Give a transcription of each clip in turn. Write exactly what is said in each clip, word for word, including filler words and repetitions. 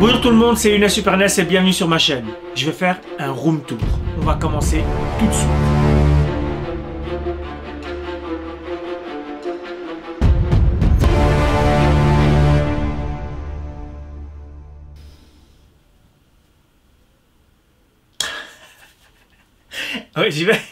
Bonjour tout le monde, c'est Younes Super N E S et bienvenue sur ma chaîne. Je vais faire un room tour. On va commencer tout de suite. Oui, j'y vais.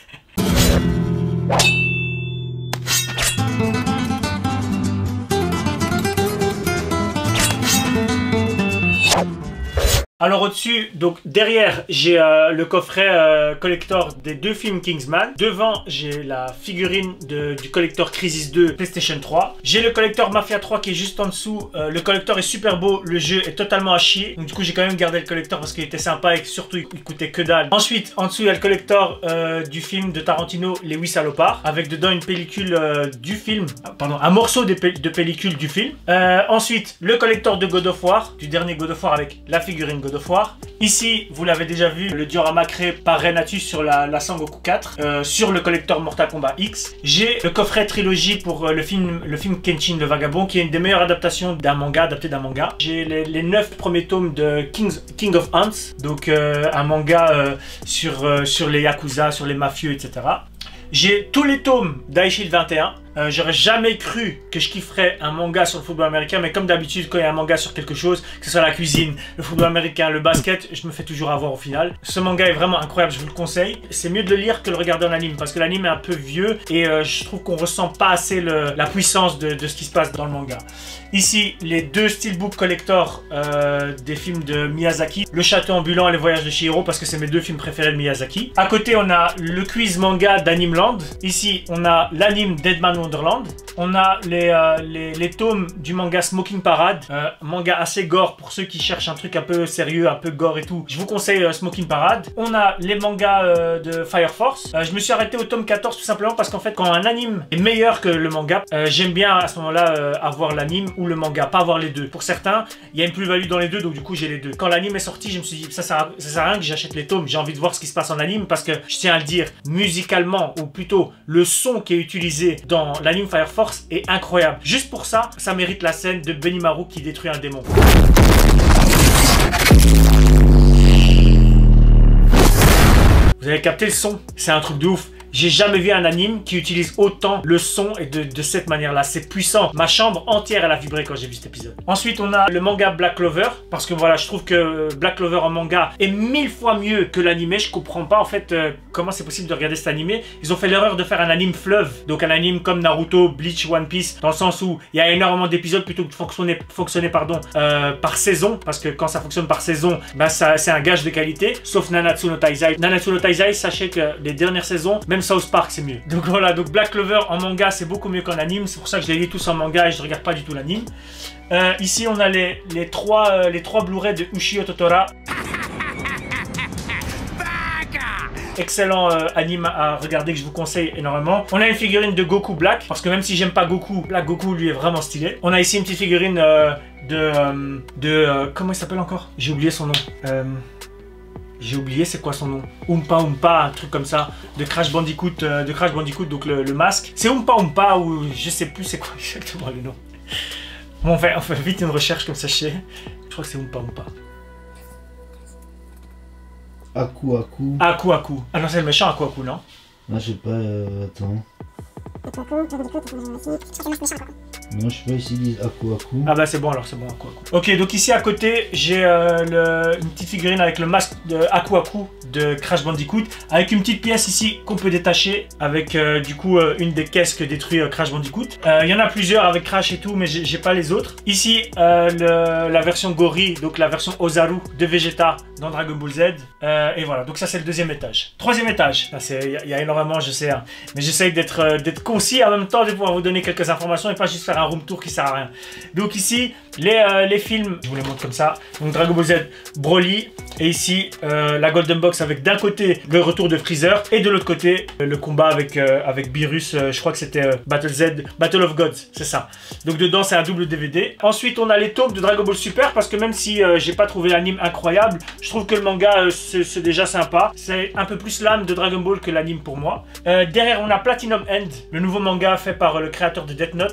Alors au-dessus, donc derrière, j'ai euh, le coffret euh, collector des deux films Kingsman. Devant, j'ai la figurine de, du collector Crisis deux PlayStation trois. J'ai le collector Mafia trois qui est juste en dessous. Euh, le collector est super beau, le jeu est totalement à chier. Donc du coup, j'ai quand même gardé le collector parce qu'il était sympa et surtout, il coûtait que dalle. Ensuite, en dessous, il y a le collector euh, du film de Tarantino, Les huit salopards, avec dedans une pellicule euh, du film, pardon, un morceau de, pel de pellicule du film. Euh, ensuite, le collector de God of War, du dernier God of War avec la figurine God of War. Ici, vous l'avez déjà vu, le diorama créé par Renatus sur la, la Sangoku quatre, euh, sur le collector Mortal Kombat X. J'ai le coffret trilogie pour euh, le film le film Kenshin le Vagabond, qui est une des meilleures adaptations d'un manga, adapté d'un manga. J'ai les, les neuf premiers tomes de Kings, King of Ants, donc euh, un manga euh, sur, euh, sur les Yakuza, sur les mafieux, et cetera. J'ai tous les tomes d'Aishid vingt et un. Euh, J'aurais jamais cru que je kifferais un manga sur le football américain, mais comme d'habitude, quand il y a un manga sur quelque chose, que ce soit la cuisine, le football américain, le basket, je me fais toujours avoir au final. Ce manga est vraiment incroyable, je vous le conseille. C'est mieux de le lire que de le regarder en anime, parce que l'anime est un peu vieux et euh, je trouve qu'on ressent pas assez le, la puissance de, de ce qui se passe dans le manga. Ici, les deux steelbook collector euh, des films de Miyazaki, Le Château ambulant et Les Voyages de Chihiro, parce que c'est mes deux films préférés de Miyazaki. À côté, on a le quiz manga d'Animeland. Ici, on a l'anime Deadman Wonderland. On a les, euh, les, les tomes du manga Smoking Parade, euh, manga assez gore pour ceux qui cherchent un truc un peu sérieux, un peu gore et tout. Je vous conseille euh, Smoking Parade. On a les mangas euh, de Fire Force. Euh, je me suis arrêté au tome quatorze tout simplement parce qu'en fait, quand un anime est meilleur que le manga, euh, j'aime bien à ce moment-là euh, avoir l'anime ou le manga, pas avoir les deux. Pour certains, il y a une plus-value dans les deux, donc du coup j'ai les deux. Quand l'anime est sorti, je me suis dit ça sert à, ça sert à rien que j'achète les tomes. J'ai envie de voir ce qui se passe en anime parce que je tiens à le dire, musicalement ou plutôt le son qui est utilisé dans l'anime Fire Force est incroyable. Juste pour ça, ça mérite la scène de Benimaru qui détruit un démon. Vous avez capté le son? C'est un truc de ouf. J'ai jamais vu un anime qui utilise autant le son et de, de cette manière-là. C'est puissant. Ma chambre entière, elle a vibré quand j'ai vu cet épisode. Ensuite, on a le manga Black Clover. Parce que voilà, je trouve que Black Clover en manga est mille fois mieux que l'anime. Je comprends pas en fait euh, comment c'est possible de regarder cet anime. Ils ont fait l'erreur de faire un anime fleuve. Donc un anime comme Naruto, Bleach, One Piece. Dans le sens où il y a énormément d'épisodes plutôt que de fonctionner, fonctionner pardon, euh, par saison. Parce que quand ça fonctionne par saison, bah, c'est un gage de qualité. Sauf Nanatsu no Taizai. Nanatsu no Taizai, sachez que les dernières saisons, même South Park, c'est mieux. Donc voilà, donc Black Clover en manga, c'est beaucoup mieux qu'en anime. C'est pour ça que je les lis tous en manga et je ne regarde pas du tout l'anime. Euh, ici, on a les, les trois, euh, les trois Blu-ray de Ushio Totora. Excellent euh, anime à regarder que je vous conseille énormément. On a une figurine de Goku Black, parce que même si j'aime pas Goku, Black Goku lui est vraiment stylé. On a ici une petite figurine euh, de... Euh, de euh, comment il s'appelle encore? J'ai oublié son nom. Euh... J'ai oublié c'est quoi son nom. Oompa Oompa, un truc comme ça, de Crash Bandicoot, euh, de Crash Bandicoot, donc le, le masque. C'est Oompa Oompa ou je sais plus c'est quoi exactement le nom. Bon, on fait, on fait vite une recherche comme ça, je sais. Je crois que c'est Oompa Oompa. Aku Aku. Aku Aku. Ah non, c'est le méchant Aku Aku, non? Ah, je sais pas, euh, attends. Non, je sais pas, ici ils disent Aku Aku. Ah bah c'est bon alors, c'est bon, Aku Aku. Ok, donc ici à côté, j'ai euh, le, une petite figurine avec le masque de Aku Aku de Crash Bandicoot, avec une petite pièce ici qu'on peut détacher, avec euh, du coup euh, une des caisses que détruit euh, Crash Bandicoot. Euh, Il y en a plusieurs avec Crash et tout, mais j'ai pas les autres. Ici, euh, le, la version Gori, donc la version Ozaru de Vegeta dans Dragon Ball Z. Euh, et voilà, donc ça c'est le deuxième étage. Troisième étage, il y, y a énormément, je sais, hein, mais j'essaye d'être euh, d'être concis en même temps de pouvoir vous donner quelques informations et pas juste faire un room tour qui sert à rien. Donc ici, les, euh, les films, je vous les montre comme ça. Donc Dragon Ball Z, Broly, et ici euh, la Golden Box avec d'un côté le retour de Freezer et de l'autre côté euh, le combat avec, euh, avec Beerus, euh, je crois que c'était euh, Battle Z, Battle of Gods, c'est ça. Donc dedans c'est un double D V D. Ensuite on a les tomes de Dragon Ball Super parce que même si euh, j'ai pas trouvé l'anime incroyable, je trouve que le manga euh, c'est déjà sympa. C'est un peu plus l'âme de Dragon Ball que l'anime pour moi. Euh, derrière on a Platinum End, le nouveau manga fait par euh, le créateur de Death Note. Euh, je le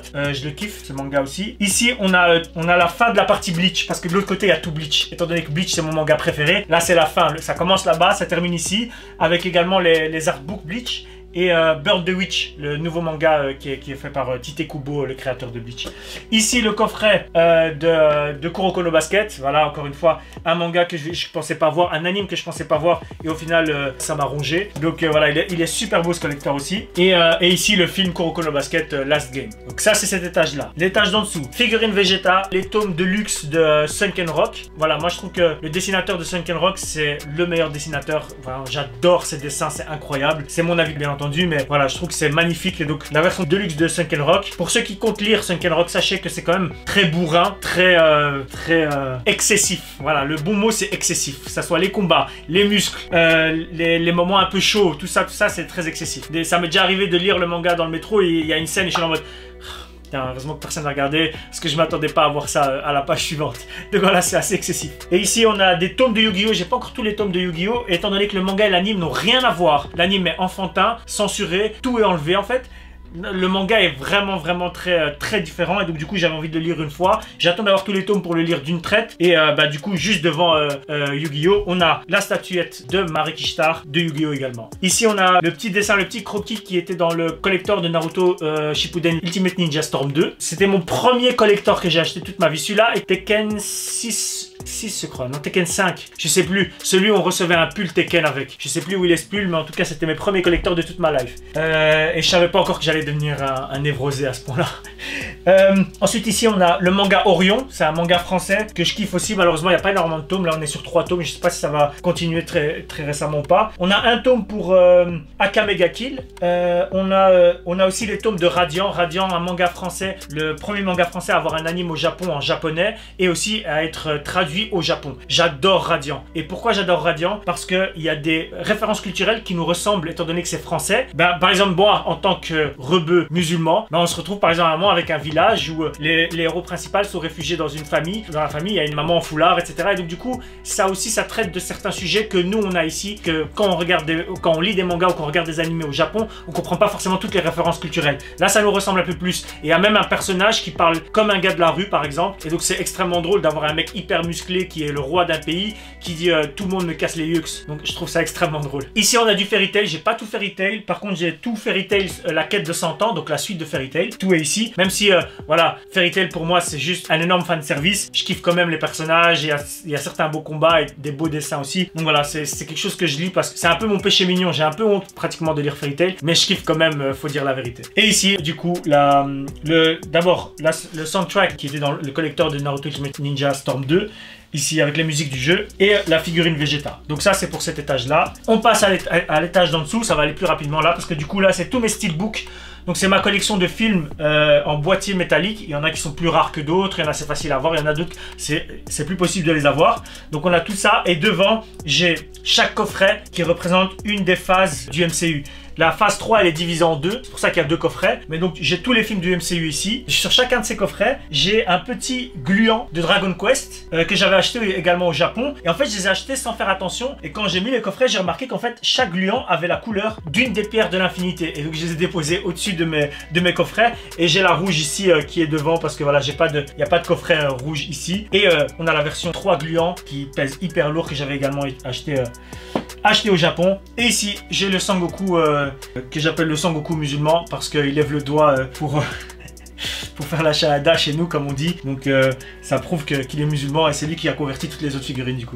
kiffe ce manga aussi. Ici, on a, on a la fin de la partie Bleach, parce que de l'autre côté, il y a tout Bleach. Étant donné que Bleach, c'est mon manga préféré. Là, c'est la fin. Ça commence là-bas, ça termine ici, avec également les, les artbooks Bleach. Et euh, Burn the Witch, le nouveau manga euh, qui, est, qui est fait par euh, Tite Kubo, le créateur de Bleach. Ici, le coffret euh, de, de Kuroko no Basket. Voilà, encore une fois, un manga que je, je pensais pas voir, un anime que je pensais pas voir, et au final, euh, ça m'a rongé. Donc euh, voilà, il est, il est super beau ce collector aussi. Et, euh, et ici, le film Kuroko no Basket euh, Last Game. Donc ça, c'est cet étage-là. L'étage d'en dessous, figurine Vegeta, les tomes de luxe de euh, Sunken Rock. Voilà, moi je trouve que le dessinateur de Sunken Rock, c'est le meilleur dessinateur. Voilà, j'adore ses dessins, c'est incroyable. C'est mon avis, bien entendu. Mais voilà, je trouve que c'est magnifique. Et donc la version deluxe de Sunken Rock, pour ceux qui comptent lire Sunken Rock, sachez que c'est quand même très bourrin, très euh, très euh, excessif. Voilà, le bon mot c'est excessif, que ça soit les combats, les muscles, euh, les, les moments un peu chauds, tout ça tout ça c'est très excessif. Et ça m'est déjà arrivé de lire le manga dans le métro et il y a une scène et je suis en mode heureusement que personne n'a regardé parce que je m'attendais pas à voir ça à la page suivante. Donc voilà, c'est assez excessif. Et ici, on a des tomes de Yu-Gi-Oh! J'ai pas encore tous les tomes de Yu-Gi-Oh! Étant donné que le manga et l'anime n'ont rien à voir. L'anime est enfantin, censuré, tout est enlevé en fait. Le manga est vraiment vraiment très très différent et donc du coup j'avais envie de le lire une fois. J'attends d'avoir tous les tomes pour le lire d'une traite et euh, bah du coup juste devant euh, euh, Yu-Gi-Oh! On a la statuette de Mari Kishtar de Yu-Gi-Oh! Également. Ici on a le petit dessin, le petit croquis qui était dans le collector de Naruto euh, Shippuden Ultimate Ninja Storm deux. C'était mon premier collector que j'ai acheté toute ma vie. Celui-là et Tekken six... six je crois, non Tekken cinq, je sais plus. Celui où on recevait un pull Tekken avec. Je sais plus où il est ce pull, mais en tout cas c'était mes premiers collecteurs de toute ma life. Euh, et je savais pas encore que j'allais devenir un, un névrosé à ce point-là. Euh, ensuite ici on a le manga Orion, c'est un manga français que je kiffe aussi. Malheureusement il n'y a pas énormément de tomes, là on est sur trois tomes, je sais pas si ça va continuer très, très récemment ou pas. On a un tome pour euh, Aka Mega Kill. Euh, on, a, euh, on a aussi les tomes de Radiant. Radiant, un manga français, le premier manga français à avoir un anime au Japon en japonais et aussi à être traduit au Japon. J'adore Radiant. Et pourquoi j'adore Radiant? Parce qu'il y a des références culturelles qui nous ressemblent étant donné que c'est français. Ben, par exemple, moi, en tant que rebeu musulman, ben, on se retrouve par exemple à un moment avec un village où les, les héros principaux sont réfugiés dans une famille. Dans la famille, il y a une maman en foulard, et cetera. Et donc du coup, ça aussi, ça traite de certains sujets que nous, on a ici, que quand on regarde, des, quand on lit des mangas ou qu'on regarde des animés au Japon, on comprend pas forcément toutes les références culturelles. Là, ça nous ressemble un peu plus. Et il y a même un personnage qui parle comme un gars de la rue, par exemple. Et donc c'est extrêmement drôle d'avoir un mec hyper musclé qui est le roi d'un pays qui dit euh, tout le monde me casse les yeux. Donc je trouve ça extrêmement drôle. Ici on a du Fairy Tail, j'ai pas tout Fairy Tail, par contre j'ai tout Fairy Tail, euh, la quête de cent ans, donc la suite de Fairy Tail, tout est ici. Même si euh, voilà, Fairy Tail pour moi c'est juste un énorme fan service, je kiffe quand même les personnages, il y a, il y a certains beaux combats et des beaux dessins aussi. Donc voilà, c'est quelque chose que je lis parce que c'est un peu mon péché mignon, j'ai un peu honte pratiquement de lire Fairy Tail, mais je kiffe quand même, euh, faut dire la vérité. Et ici du coup, la, le, d'abord le soundtrack qui était dans le collector de Naruto Ultimate Ninja Storm deux, ici avec les musiques du jeu et la figurine Vegeta. Donc ça c'est pour cet étage là. On passe à l'étage d'en dessous, ça va aller plus rapidement là parce que du coup là c'est tous mes steelbooks. Donc c'est ma collection de films euh, en boîtier métallique. Il y en a qui sont plus rares que d'autres, il y en a c'est facile à avoir, il y en a d'autres c'est plus possible de les avoir. Donc on a tout ça et devant j'ai chaque coffret qui représente une des phases du M C U. La phase trois elle est divisée en deux, c'est pour ça qu'il y a deux coffrets. Mais donc j'ai tous les films du M C U ici. Sur chacun de ces coffrets, j'ai un petit gluant de Dragon Quest euh, que j'avais acheté également au Japon. Et en fait je les ai achetés sans faire attention. Et quand j'ai mis les coffrets, j'ai remarqué qu'en fait chaque gluant avait la couleur d'une des pierres de l'infinité. Et donc je les ai déposés au-dessus de mes, de mes coffrets. Et j'ai la rouge ici euh, qui est devant parce que voilà, j'ai pas de, il n'y a pas de coffret euh, rouge ici. Et euh, on a la version trois gluants qui pèse hyper lourd que j'avais également acheté euh, acheté au Japon. Et ici j'ai le Sangoku euh, que j'appelle le Sangoku musulman parce qu'il lève le doigt euh, pour euh, pour faire la shahada chez nous comme on dit. Donc euh, ça prouve qu'il qu est musulman et c'est lui qui a converti toutes les autres figurines du coup.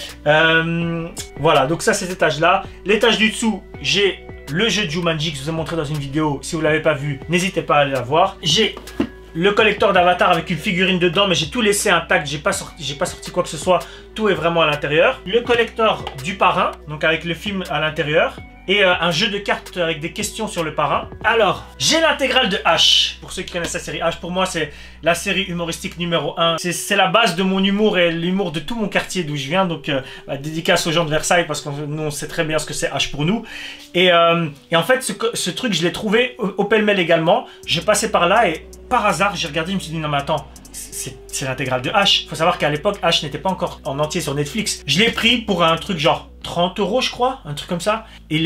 Euh, voilà, donc ça c'est cet étage là. L'étage du dessous, j'ai le jeu de Jumanji que je vous ai montré dans une vidéo. Si vous ne l'avez pas vu, n'hésitez pas à aller la voir. J'ai le collector d'Avatar avec une figurine dedans, mais j'ai tout laissé intact, j'ai pas sorti, j'ai pas sorti quoi que ce soit, tout est vraiment à l'intérieur. Le collector du parrain, donc avec le film à l'intérieur. Et euh, un jeu de cartes avec des questions sur le parrain. Alors, j'ai l'intégrale de H. Pour ceux qui connaissent la série H, pour moi c'est la série humoristique numéro un. C'est la base de mon humour et l'humour de tout mon quartier d'où je viens. Donc, euh, bah, dédicace aux gens de Versailles parce que nous on sait très bien ce que c'est H pour nous. Et, euh, et en fait, ce, ce truc, je l'ai trouvé au, au pêle-mêle également. J'ai passé par là et par hasard, j'ai regardé, je me suis dit non mais attends, c'est l'intégrale de H. Il faut savoir qu'à l'époque, H n'était pas encore en entier sur Netflix. Je l'ai pris pour un truc genre trente euros, je crois, un truc comme ça. Il est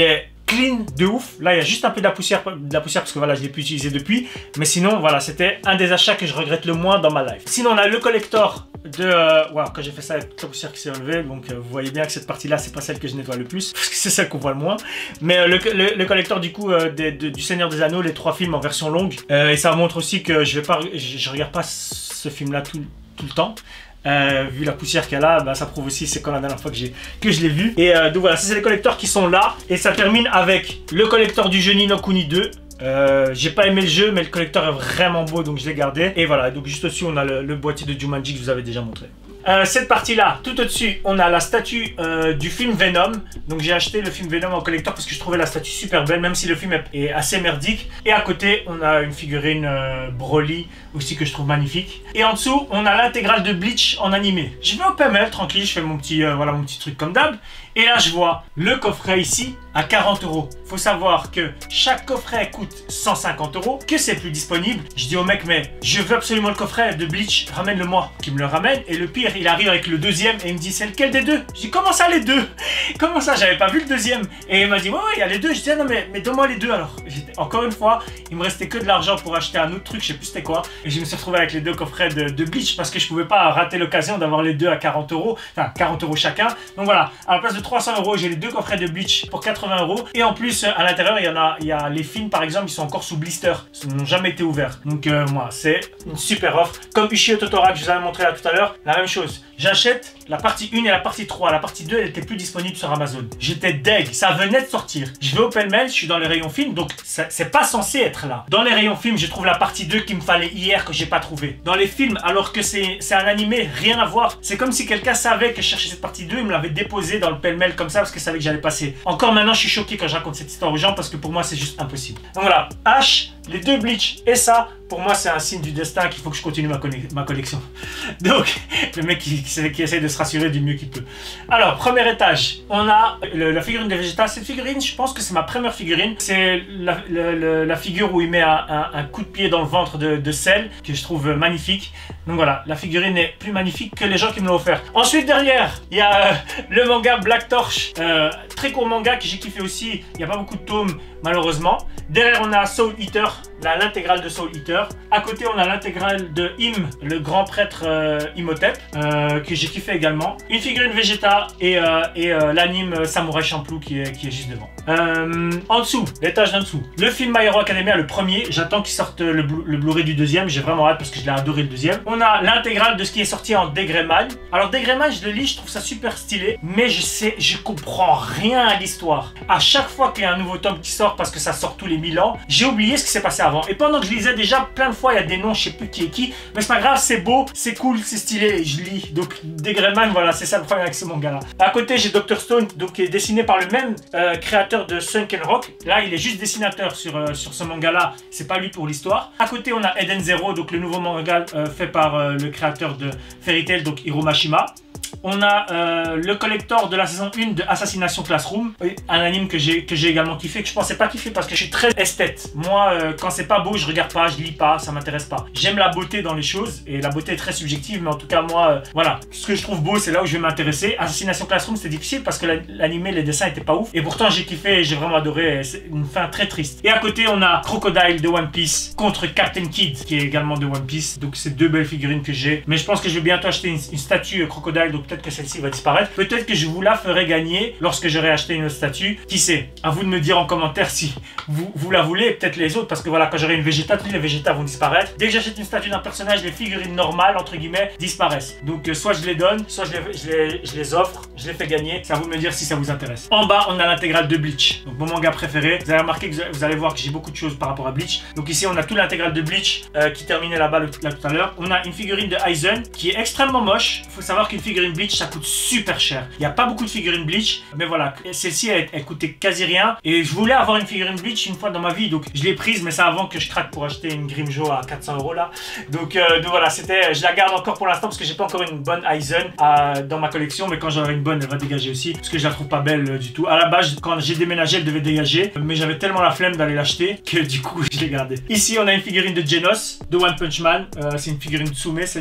clean de ouf. Là, il y a juste un peu de la poussière, de la poussière parce que voilà, je l'ai pu utiliser depuis. Mais sinon, voilà, c'était un des achats que je regrette le moins dans ma life. Sinon, on a le collector de... Euh, wow, quand j'ai fait ça avec toute la poussière qui s'est enlevée. Donc, euh, vous voyez bien que cette partie-là, c'est pas celle que je nettoie le plus. Parce que c'est celle qu'on voit le moins. Mais euh, le, le, le collector, du coup, euh, de, de, du Seigneur des Anneaux, les trois films en version longue. Euh, et ça montre aussi que je vais pas... Je, je regarde pas ce film-là tout, tout le temps. Euh, vu la poussière qu'elle a, bah, ça prouve aussi c'est quand la dernière fois que, j'ai, que je l'ai vu. Et euh, donc voilà, c'est les collecteurs qui sont là. Et ça termine avec le collecteur du jeu Ni no Kuni deux. Euh, j'ai pas aimé le jeu, mais le collecteur est vraiment beau, donc je l'ai gardé. Et voilà, donc juste au-dessus, on a le, le boîtier de Jumanji que je vous avais déjà montré. Euh, cette partie-là, tout au-dessus, on a la statue euh, du film Venom. Donc j'ai acheté le film Venom en collector parce que je trouvais la statue super belle, même si le film est, est assez merdique. Et à côté, on a une figurine euh, Broly aussi que je trouve magnifique. Et en dessous, on a l'intégrale de Bleach en animé. Je vais au P M L, tranquille, je fais mon petit, euh, voilà, mon petit truc comme d'hab. Et là, je vois le coffret ici à quarante euros. Faut savoir que chaque coffret coûte cent cinquante euros, que c'est plus disponible. Je dis au mec, mais je veux absolument le coffret de Bleach, ramène-le-moi. Qui me le ramène. Et le pire, il arrive avec le deuxième et il me dit, c'est lequel des deux? Je dis, comment ça les deux? Comment ça, j'avais pas vu le deuxième? Et il m'a dit, ouais, ouais, il y a les deux. Je dis, ah, non, mais, mais donne-moi les deux alors. Encore une fois, il me restait que de l'argent pour acheter un autre truc, je sais plus c'était quoi. Et je me suis retrouvé avec les deux coffrets de, de Bleach parce que je pouvais pas rater l'occasion d'avoir les deux à quarante euros. Enfin, quarante euros chacun. Donc voilà, à la place de trois cents euros, j'ai les deux coffrets de Bleach pour quatre-vingts euros. Et en plus, à l'intérieur, il y en a, il y a les films par exemple, ils sont encore sous blister. Ils n'ont jamais été ouverts. Donc euh, moi, c'est une super offre. Comme Ushio Totoro que je vous avais montré là tout à l'heure, la même chose. J'achète la partie un et la partie trois. La partie deux, elle était plus disponible sur Amazon. J'étais deg, ça venait de sortir. Je vais au pêle-mêle, je suis dans les rayons films, donc c'est pas censé être là. Dans les rayons films, je trouve la partie deux qu'il me fallait hier que j'ai pas trouvé. Dans les films, alors que c'est un animé, rien à voir. C'est comme si quelqu'un savait que je cherchais cette partie deux, il me l'avait déposé dans le pêle-mêle comme ça parce qu'il savait que j'allais passer. Encore maintenant, je suis choqué quand je raconte cette histoire aux gens parce que pour moi, c'est juste impossible. Donc voilà, H, les deux Bleach et ça, pour moi, c'est un signe du destin qu'il faut que je continue ma, ma collection. Donc, le mec qui, qui, qui essaie de se rassurer du mieux qu'il peut. Alors, premier étage, on a le, la figurine de Vegeta. Cette figurine, je pense que c'est ma première figurine. C'est la, la, la figure où il met un, un, un coup de pied dans le ventre de, de Cell, que je trouve magnifique. Donc voilà, la figurine est plus magnifique que les gens qui me l'ont offert. Ensuite, derrière, il y a euh, le manga Black Torch. Euh, très court manga que j'ai kiffé aussi. Il n'y a pas beaucoup de tomes, malheureusement. Derrière, on a Soul Eater, l'intégrale de Soul Eater. À côté, on a l'intégrale de Im, le grand prêtre euh, Imhotep, euh, que j'ai kiffé également. Une figurine Vegeta et, euh, et euh, l'anime Samurai Champloo qui est, qui est juste devant. Euh, en dessous, l'étage d'en dessous, le film My Hero Academia, le premier. J'attends qu'il sorte le, le Blu-ray du deuxième. J'ai vraiment hâte parce que je l'ai adoré le deuxième. On a l'intégrale de ce qui est sorti en Degreman. Alors Degreman, je le lis, je trouve ça super stylé, mais je sais, je comprends rien à l'histoire. À chaque fois qu'il y a un nouveau tome qui sort, parce que ça sort tous les mille ans, j'ai oublié ce qui s'est passé avant. Et pendant que je lisais déjà plein de fois, il y a des noms, je sais plus qui est qui, mais c'est pas grave, c'est beau, c'est cool, c'est stylé, et je lis. Donc Degreman, voilà, c'est ça le problème avec ce manga-là. À côté, j'ai docteur Stone, donc qui est dessiné par le même euh, créateur de Sunken Rock. Là, il est juste dessinateur sur, euh, sur ce manga-là, c'est pas lui pour l'histoire. À côté, on a Eden Zero, donc le nouveau manga euh, fait par euh, le créateur de Fairy Tail, donc Hiro Mashima. On a euh, le collector de la saison un de Assassination Classroom, un anime que j'ai que j'ai également kiffé, que je pensais pas kiffer parce que je suis très esthète. Moi, euh, quand c'est pas beau, je regarde pas, je lis pas, ça m'intéresse pas. J'aime la beauté dans les choses et la beauté est très subjective, mais en tout cas, moi, euh, voilà, ce que je trouve beau, c'est là où je vais m'intéresser. Assassination Classroom, c'était difficile parce que l'anime, les dessins étaient pas ouf, et pourtant j'ai kiffé et j'ai vraiment adoré. C'est une fin très triste. Et à côté, on a Crocodile de One Piece contre Captain Kid, qui est également de One Piece. Donc c'est deux belles figurines que j'ai. Mais je pense que je vais bientôt acheter une, une statue Crocodile, donc peut-être que celle-ci va disparaître. Peut-être que je vous la ferai gagner lorsque j'aurai acheté une autre statue. Qui sait? À vous de me dire en commentaire si vous, vous la voulez, peut-être les autres, parce que voilà, quand j'aurai une Vegeta, tous les Vegeta vont disparaître. Dès que j'achète une statue d'un personnage, les figurines normales, entre guillemets, disparaissent. Donc euh, soit je les donne, soit je les, je, les, je les offre, je les fais gagner. C'est à vous de me dire si ça vous intéresse. En bas, on a l'intégrale de Bleach, donc mon manga préféré. Vous avez remarqué que vous allez voir que j'ai beaucoup de choses par rapport à Bleach. Donc ici, on a tout l'intégrale de Bleach euh, qui terminait là-bas là tout à l'heure. On a une figurine de Aizen qui est extrêmement moche. Il faut savoir qu'une figurine Bleach, ça coûte super cher. Il n'y a pas beaucoup de figurines Bleach, mais voilà, celle-ci elle, elle coûtait quasi rien. Et je voulais avoir une figurine Bleach une fois dans ma vie, donc je l'ai prise, mais c'est avant que je craque pour acheter une Grimjo à quatre cents euros là. Donc, euh, donc voilà, c'était, je la garde encore pour l'instant parce que j'ai pas encore une bonne Aizen euh, dans ma collection, mais quand j'aurai une bonne, elle va dégager aussi parce que je la trouve pas belle euh, du tout. À la base, quand j'ai déménagé, elle devait dégager, mais j'avais tellement la flemme d'aller l'acheter que du coup, je l'ai gardée. Ici, on a une figurine de Genos de One Punch Man. Euh, c'est une figurine Tsume celle-ci.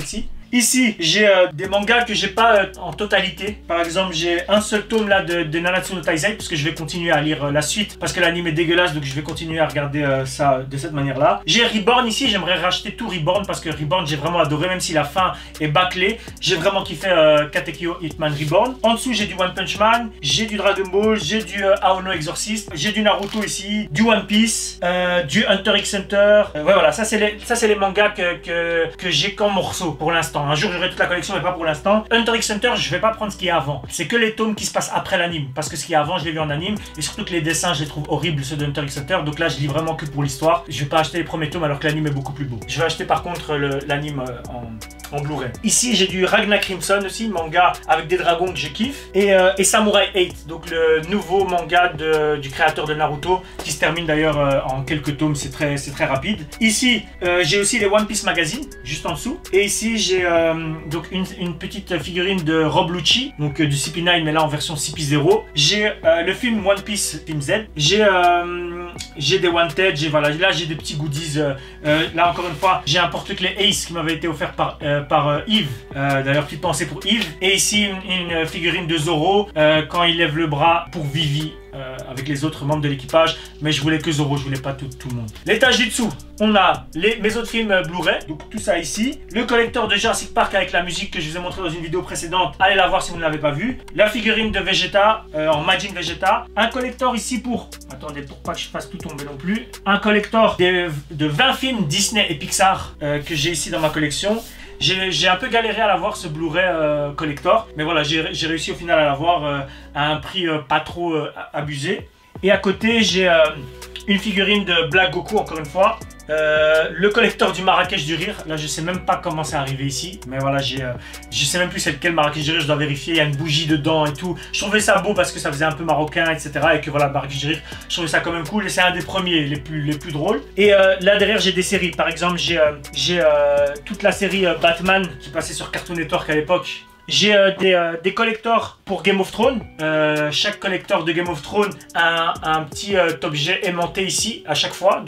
Ici, j'ai euh, des mangas que j'ai pas euh, en totalité. Par exemple, j'ai un seul tome là de, de Nanatsu no Taizai, parce que je vais continuer à lire euh, la suite, parce que l'anime est dégueulasse, donc je vais continuer à regarder euh, ça de cette manière-là. J'ai Reborn ici, j'aimerais racheter tout Reborn, parce que Reborn, j'ai vraiment adoré, même si la fin est bâclée. J'ai vraiment kiffé euh, Katekyo Hitman Reborn. En dessous, j'ai du One Punch Man, j'ai du Dragon Ball, j'ai du euh, Aono Exorcist, j'ai du Naruto ici, du One Piece, euh, du Hunter x Hunter. Euh, ouais, voilà, ça c'est les, ça, c'est les mangas que, que, que j'ai comme morceau pour l'instant. Un jour, j'aurai toute la collection, mais pas pour l'instant. Hunter x Hunter, je vais pas prendre ce qu'il y a avant. C'est que les tomes qui se passent après l'anime, parce que ce qu'il y a avant, je l'ai vu en anime, et surtout que les dessins, je les trouve horribles, ceux de Hunter x Hunter. Donc là, je lis vraiment que pour l'histoire. Je vais pas acheter les premiers tomes alors que l'anime est beaucoup plus beau. Je vais acheter par contre l'anime euh, en, en Blu-ray. Ici, j'ai du Ragna Crimson aussi, manga avec des dragons que je kiffe, et, euh, et Samurai huit, donc le nouveau manga de, du créateur de Naruto, qui se termine d'ailleurs euh, en quelques tomes. C'est très, c'est très rapide. Ici, euh, j'ai aussi les One Piece Magazine, juste en dessous, et ici, j'ai euh, donc une, une petite figurine de Rob Lucci, donc euh, du C P neuf, mais là en version C P zéro. J'ai euh, le film One Piece, film Z. J'ai euh, j'ai des Wanted, j'ai voilà, là j'ai des petits goodies. Euh, euh, là encore une fois, j'ai un porte-clés Ace qui m'avait été offert par euh, par euh, Yves. Euh, D'ailleurs, petite pensée pour Yves. Et ici une, une figurine de Zoro euh, quand il lève le bras pour Vivi. Euh, avec les autres membres de l'équipage, mais je voulais que Zoro, je voulais pas tout, tout le monde. L'étage du dessous, on a les, mes autres films Blu-ray, donc tout ça ici. Le collector de Jurassic Park avec la musique que je vous ai montré dans une vidéo précédente, allez la voir si vous ne l'avez pas vue. La figurine de Vegeta, euh, en Majin Vegeta. Un collector ici pour, attendez, pour pas que je fasse tout tomber non plus. Un collector de, de vingt films Disney et Pixar euh, que j'ai ici dans ma collection. J'ai un peu galéré à l'avoir, ce Blu-ray euh, collector, mais voilà, j'ai réussi au final à l'avoir euh, à un prix euh, pas trop euh, abusé. Et à côté, j'ai euh, une figurine de Black Goku, encore une fois. Euh, le collector du Marrakech du Rire, là je sais même pas comment c'est arrivé ici, mais voilà, j'ai, euh, je sais même plus c'est lequel Marrakech du Rire, je dois vérifier. Il y a une bougie dedans et tout. Je trouvais ça beau parce que ça faisait un peu marocain, et cetera. Et que voilà, Marrakech du Rire, je trouvais ça quand même cool, et c'est un des premiers, les plus, les plus drôles. Et euh, là derrière, j'ai des séries. Par exemple, j'ai euh, j'ai euh, toute la série euh, Batman qui passait sur Cartoon Network à l'époque. J'ai euh, des, euh, des collectors pour Game of Thrones. Euh, chaque collector de Game of Thrones a un, un petit euh, objet aimanté ici à chaque fois.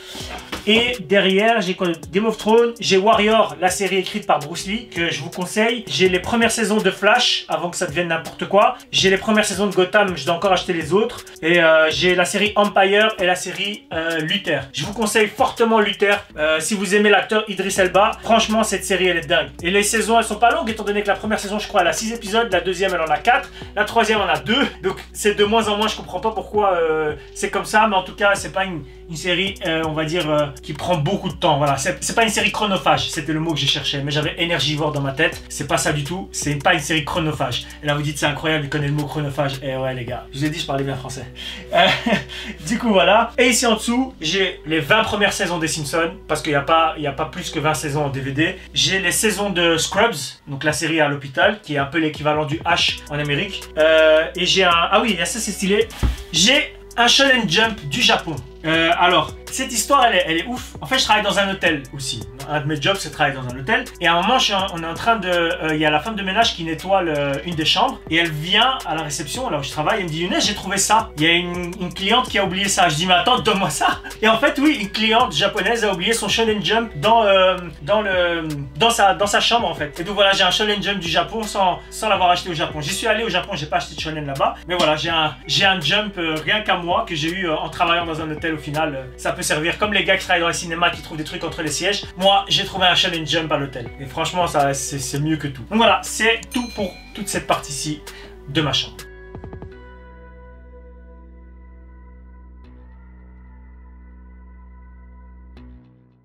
Et derrière, j'ai Game of Thrones, j'ai Warrior, la série écrite par Bruce Lee, que je vous conseille. J'ai les premières saisons de Flash, avant que ça devienne n'importe quoi. J'ai les premières saisons de Gotham, je dois encore acheter les autres. Et euh, j'ai la série Empire et la série euh, Luther. Je vous conseille fortement Luther. Euh, si vous aimez l'acteur Idris Elba, franchement, cette série, elle est dingue. Et les saisons, elles sont pas longues, étant donné que la première saison, je crois, elle a six épisodes, la deuxième, elle en a quatre, la troisième, en a deux. Donc, c'est de moins en moins, je comprends pas pourquoi euh, c'est comme ça, mais en tout cas, c'est pas une, une série, euh, on va dire, euh, qui prend beaucoup de temps. Voilà, c'est pas une série chronophage, c'était le mot que j'ai cherché, mais j'avais énergivore dans ma tête. C'est pas ça du tout, c'est pas une série chronophage. Et là, vous dites, c'est incroyable, il connaît le mot chronophage. Et ouais, les gars, je vous ai dit, je parlais bien français. Euh, du coup, voilà. Et ici en dessous, j'ai les vingt premières saisons des Simpsons, parce qu'il n'y a pas, il y a pas plus que vingt saisons en D V D. J'ai les saisons de Scrubs, donc la série à l'hôpital, qui est un peu l'équivalent du H en Amérique. Euh, et j'ai un... Ah oui, ça c'est stylé. J'ai un Shonen Jump du Japon. Euh, alors, cette histoire, elle est, elle est ouf. En fait, je travaille dans un hôtel aussi. Un de mes jobs, c'est de travailler dans un hôtel. Et à un moment, je suis en, on est en train de... Il euh, y a la femme de ménage qui nettoie le, une des chambres. Et elle vient à la réception, là où je travaille, elle me dit, Younes, j'ai trouvé ça. Il y a une, une cliente qui a oublié ça. Je dis, mais attends, donne-moi ça. Et en fait, oui, une cliente japonaise a oublié son Shonen Jump dans, euh, dans, le, dans, sa, dans sa chambre, en fait. Et donc voilà, j'ai un Shonen Jump du Japon sans, sans l'avoir acheté au Japon. J'y suis allé au Japon, j'ai pas acheté de Shonen là-bas. Mais voilà, j'ai un, j'ai un Jump euh, rien qu'à moi que j'ai eu euh, en travaillant dans un hôtel au final. Euh, ça peut servir comme les gars qui travaillent dans les cinémas qui trouvent des trucs entre les sièges. Moi, j'ai trouvé un Shonen Jump à l'hôtel. Et franchement, ça c'est mieux que tout. Donc voilà, c'est tout pour toute cette partie-ci de ma chambre.